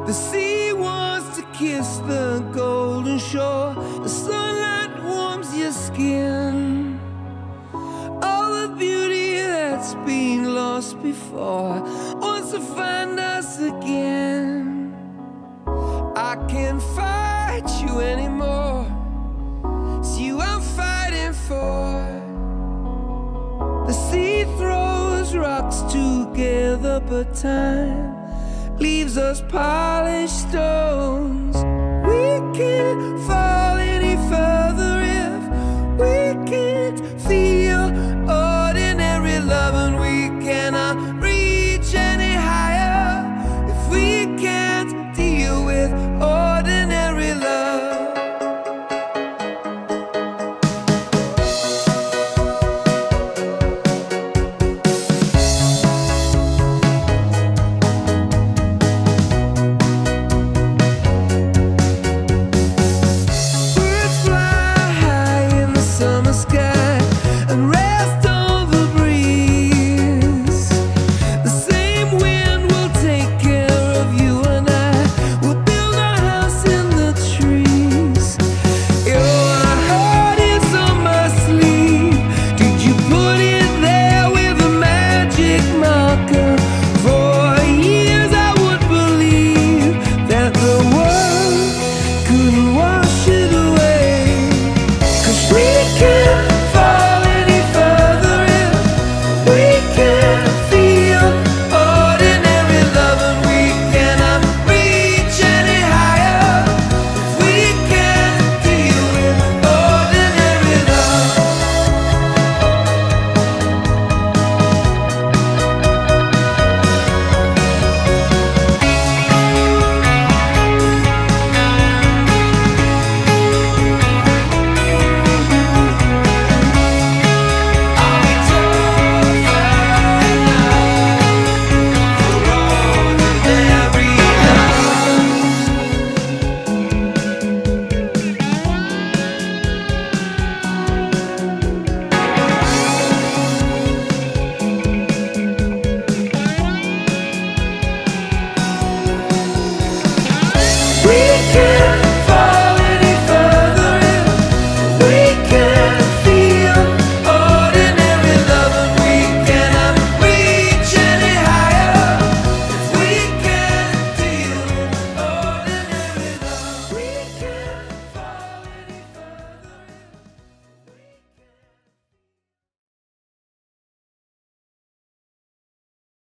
The sea wants to kiss the golden shore. The sunlight warms your skin. All the beauty that's been lost before wants to find us again. I can't fight you anymore. It's you I'm fighting for. The sea throws rocks together, but time leaves us polished stone.